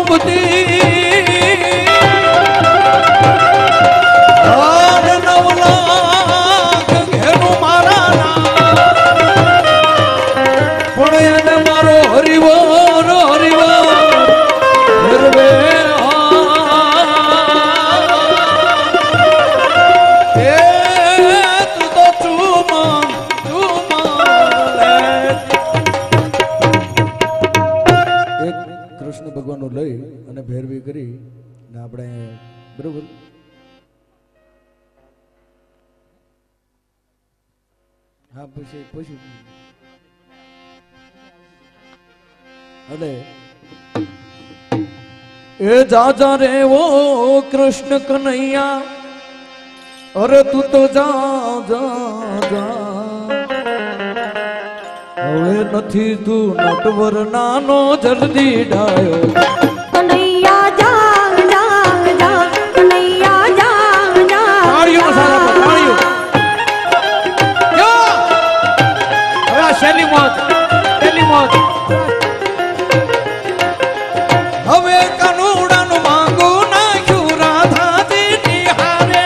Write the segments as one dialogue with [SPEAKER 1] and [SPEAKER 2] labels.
[SPEAKER 1] द्रौपदी बरोबर हाँ पूछू अरे ए जा जा रे वो कृष्ण कन्हैया अरे तू तो जा जा जा હવે નથી તું નટવર નાનો જલ્દી ડાયો
[SPEAKER 2] કનૈયા જા જા જા કનૈયા જા જા
[SPEAKER 1] તાળીઓ સારા તાળીઓ યો હવે શેલી મોજ હવે કનુડાનું માંગુ નાખ્યું રાધાજી નિહારે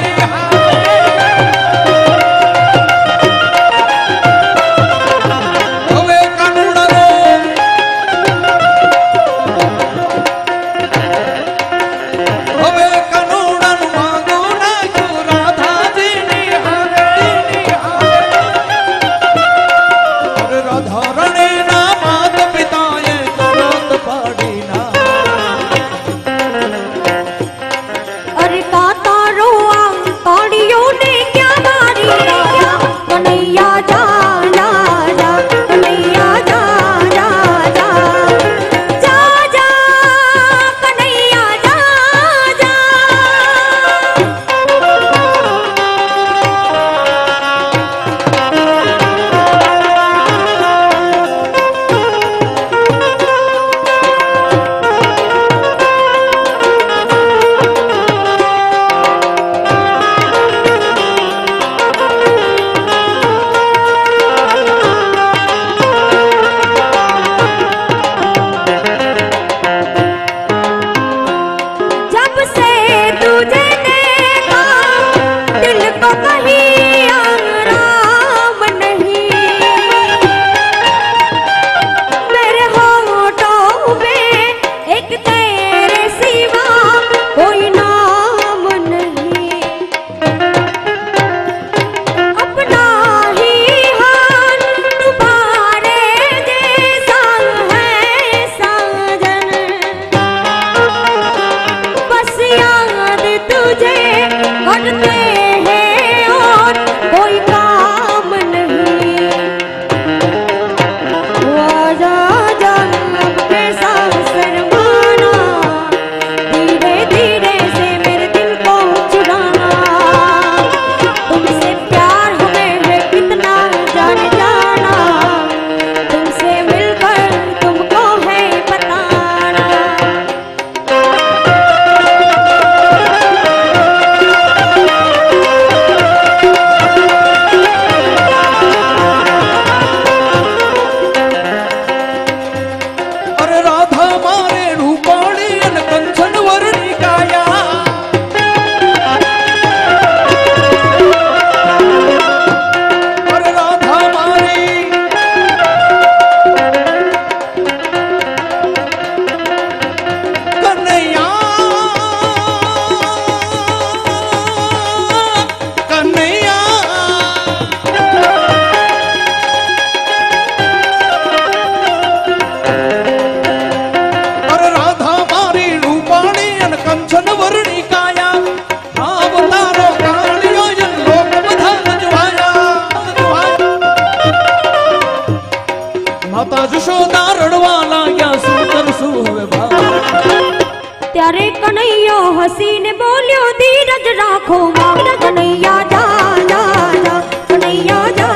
[SPEAKER 2] ત્યારે કનૈયો હસીને બોલ્યો ધીરજ રાખો માં કનૈયા જા જા જા કનૈયા જા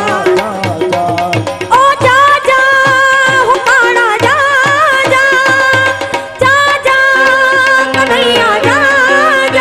[SPEAKER 2] ઓ જા જા હો કાળા જા જા જા જા કનૈયા જા જા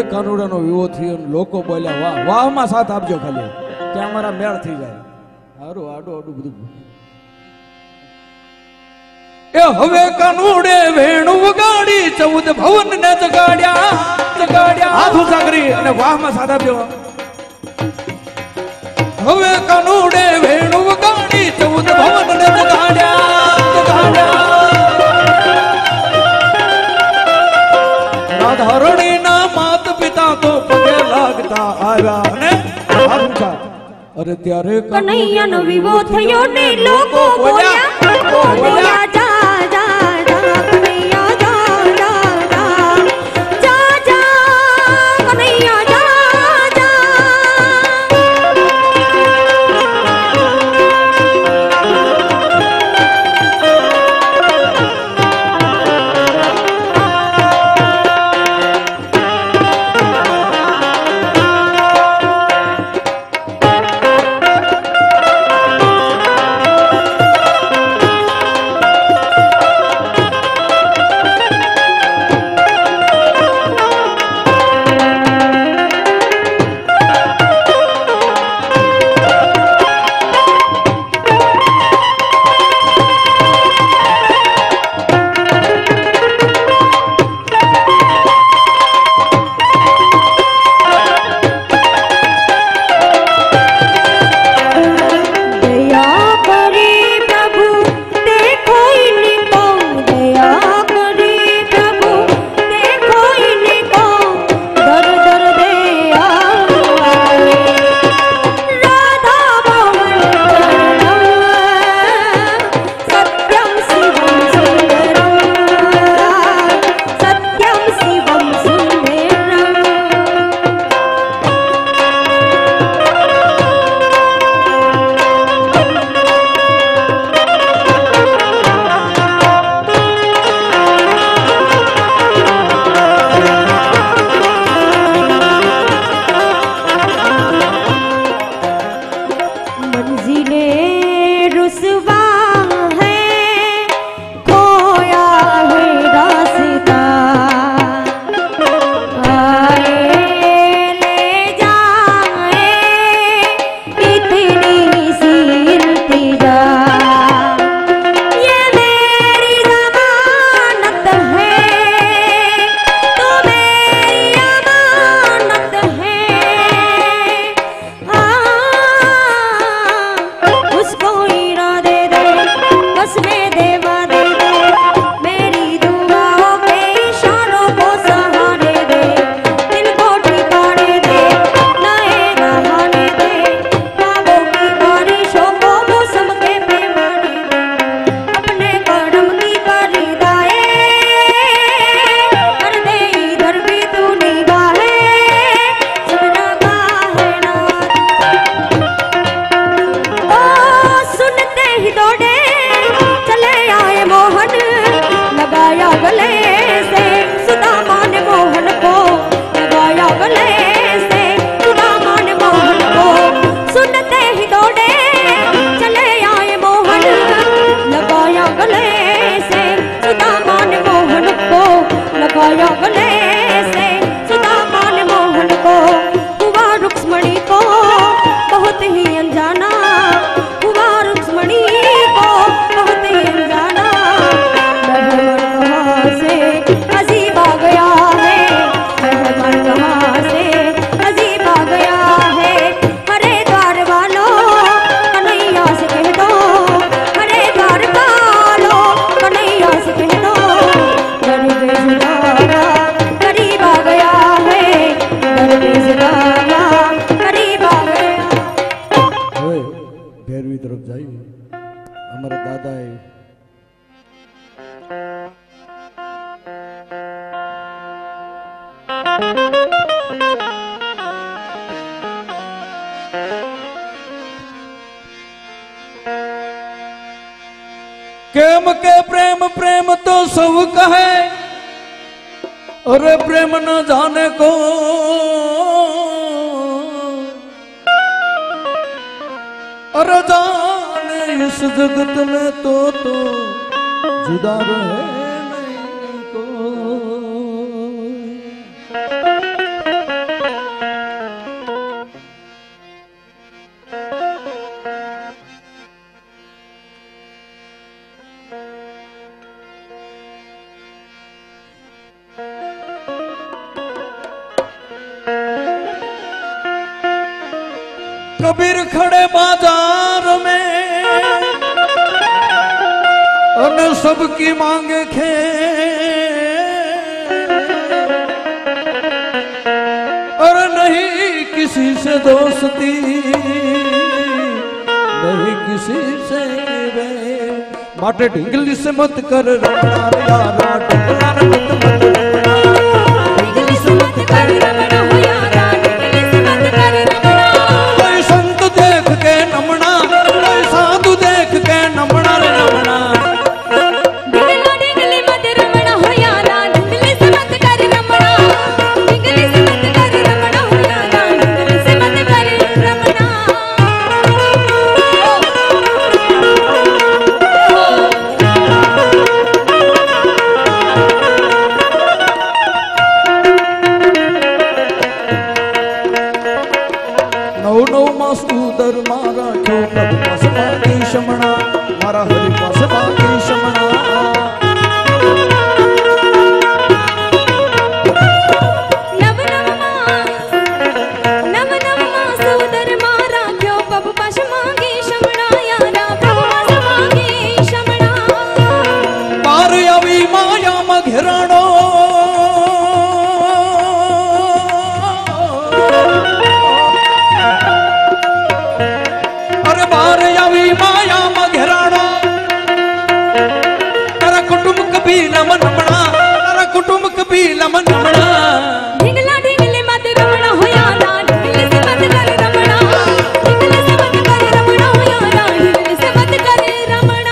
[SPEAKER 1] કાનુડાનો વિવો થયો અને લોકો બોલ્યા વાહ વાહમાં સાથ આપજો ખાલી ત્યાં અમારા મેળ થઈ જાય હારું આડું આડું બધું એ હવે કાનુડે વેણુ વગાડી 14 ભવન ને જગાડ્યા હાથ ઊંચા કરી અને વાહમાં સાથ આપજો હવે કાનુડે વેણુ વગાડી 14 ભવન ને જગાડ્યા રાધારણી ના માત પિતા તો પગે લાગતા આવ્યા અને હાથ ઊંચા અરે ત્યારે
[SPEAKER 2] કનૈયાનો વિવો થયો ને લોકો બોલ્યા જા જા જા કનૈયા જા જા જા જા જા કનૈયા જા જા
[SPEAKER 1] केम के प्रेम प्रेम तो सब कहे, अरे प्रेम न जाने को अरे जाने इस जगत में तो जुदा रहे नहीं को। कबीर खड़े बाजार में और सबकी मांगे खे और नहीं किसी से दोस्ती नहीं किसी से रे माटे ढिंगली से मत कर रमणा यारा ढिंगला मत रमणा
[SPEAKER 2] ढिंगली से मत कर रमणा हो यारा ढिंगली से मत कर रमणा
[SPEAKER 1] कोई संत देख के नमणा कोई साधु देख के नमणा रे नमणा
[SPEAKER 2] ढिंगली मत रमणा हो यारा ढिंगली से मत कर रमणा ढिंगली से मत कर रमणा हो यारा ढिंगली से मत कर रमणा
[SPEAKER 1] नौ नौ मास उदर मारा क्यों प्रभु पास बाकी शमणा मारा हरि पास बाकी शमणा
[SPEAKER 2] नव नव मास उदर मारा क्यों प्रभु पास मांगे शमणा यारा प्रभु पास मांगे शमणा
[SPEAKER 1] पार अवी माया में घेराणो अरे बार अवी माया में घेराणो तारा कुटुंब कभी लमन नमणा तारा कुटुंब कभी लमन नमणा
[SPEAKER 2] ढिंगली मत रमणा हो यारा ढिंगली से मत कर रमणा ढिंगली से मत कर रमणा हो यारा ढिंगली से मत कर रमणा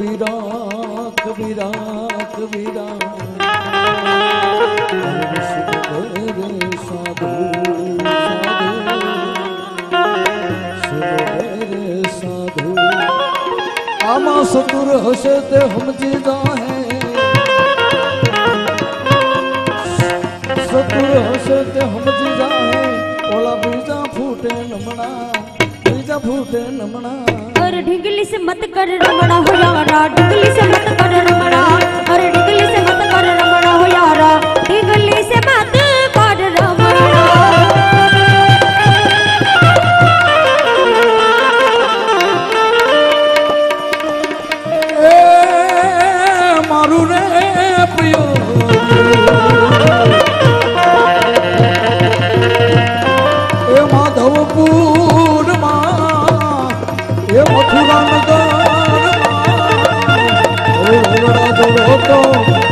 [SPEAKER 1] कबीरा कबीरा कबीरा साधु साधु आमा सतुर हसे ते हम जीजा है सतुर हसे ते हम जीजा है ओला बीजा फूटे नमना बीजा फूटे नमना
[SPEAKER 2] और ढिगली से मत कर रमणा हो यारा ढिगली से मत कर रमणा और ढिगली से मत कर रमणा हो यारा ढिगली से मत कर रमणा
[SPEAKER 1] ए मारू रे प्रियो ए माधवपुर मां ए मथुरा नगर ओ बड़ा तो